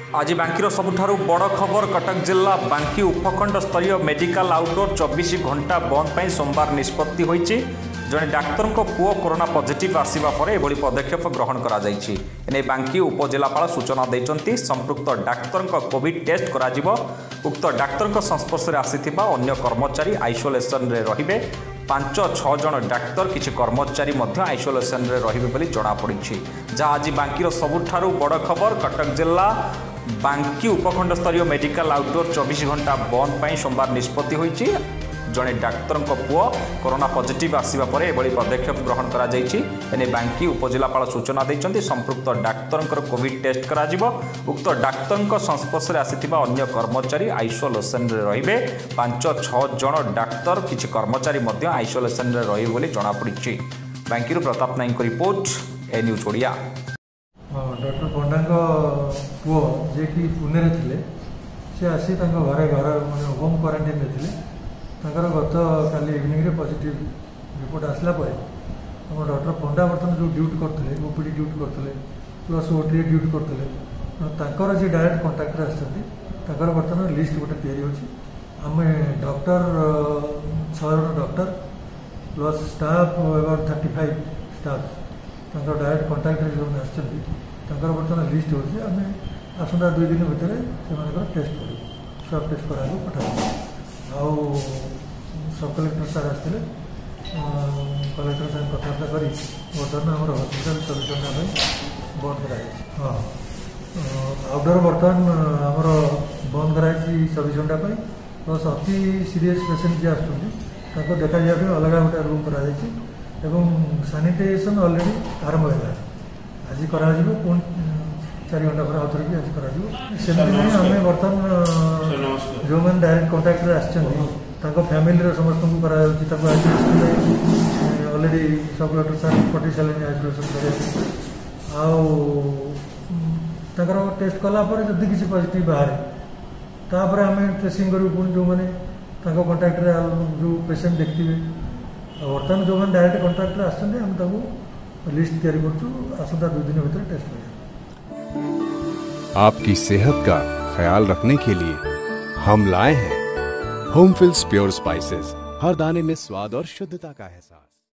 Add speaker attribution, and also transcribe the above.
Speaker 1: आज बांकीर सबुठारु बड़ खबर कटक जिला बांकी उपखंड स्तरीय मेडिकल आउटडोर 24 घंटा बंद पर सोमवार निष्पत्ति होईछि। जड़े डाक्तर पुओ कोरोना पॉजिटिव आसिबा परे एभली पदक्षेप ग्रहण करा जायछि। एने बांकी उपजिलापाल सूचना दैछन्ति संपृक्त डाक्तर कोविड टेस्ट करा जिवो। उक्त डाक्तर संस्पर्श में आसिथिबा अन्य कर्मचारी आइसोलेशन रे रहिबे। 5-6 जन डाक्तर किछि कर्मचारी मध्य आइसोलेशन रे रहिबे बोली जणा पड़िछि। जहाँ आज बांकीर सबुठारु बड़ खबर कटक जिला बांकी उपखंड स्तरीय मेडिकल आउटडोर 24 घंटा बंद पर सोमवार निष्पत्ति होईछि। जड़े डाक्तर पुओ कोरोना पॉजिटिव आसिबा परे एभली पदक्षेप ग्रहण करा जायछि। एने बांकी उपजिलापाल सूचना दैछन्ति संपृक्त डाक्तर कोविड टेस्ट करा जिवो। उक्त डाक्तर संस्पर्श में आसिथिबा अन्य कर्मचारी आइसोलेशन रे रहिबे। 5-6 जन डाक्तर किछि कर्मचारी मध्य आइसोलेशन रे रहिबे बोली जणा पड़िछि। बांकीरु Pratap Nayak report, A news Odia.
Speaker 2: Doctor Panda पुओ जे कि पुणे थे सी आसी घर माने होम क्वारंटाइन थे। गत काली इवनिंग रे पॉजिटिव रिपोर्ट आसला आम डॉक्टर पंडा बर्तमान जो ड्यूटी करते ओपीडी ड्यूटी करते प्लस ओटी ड्यूटी करते जी डायरेक्ट कंटाक्ट आसर बर्तमान लिस्ट गोटे आम डॉक्टर 6 जन doctor plus staff about 35 staff direct contact जो आसर बर्तमान लिस्ट होती आम आसंता 2 दिन भितर से टेस्ट कर सब टेस्ट करा पठा आउ सब कलेक्टर सार आसते कलेक्टर साथ कथबार्ता कर बर्तमान आम हस्पिटाल 24 घंटा बंद कराई। हाँ आउटडोर बर्तमान आमर बंद कराई 24 घंटा प्लस अति सीरीयस पेसेंट जी आसुँच देखा जाए अलग गोटे रूम कर सानिटाइजेशन ऑलरेडी आरंभ है। आज करा पुणी 4 घंटा पर आउथरे भी आज करा आम बर्तमान जो मैंने डायरेक्ट कंटाक्ट आसो फैमिली समस्त को करा ऑलरेडी सब कलेक्टर सार पठे सारे आइसोलेशन कर टेस्ट कलापर जदि किसी पॉजिटिव बाहर तापर आम ट्रेसिंग करूँ पुणी जो मैंने कंटाक्ट जो पेसेंट देखते बर्तमान जो मैंने डायरेक्ट कंटाक्ट आम लिस्ट तैयारी करसंता 2 दिन भीतर टेस्ट कर।
Speaker 3: आपकी सेहत का ख्याल रखने के लिए हम लाए हैं होमफिल्स प्योर स्पाइसेस। हर दाने में स्वाद और शुद्धता का एहसास।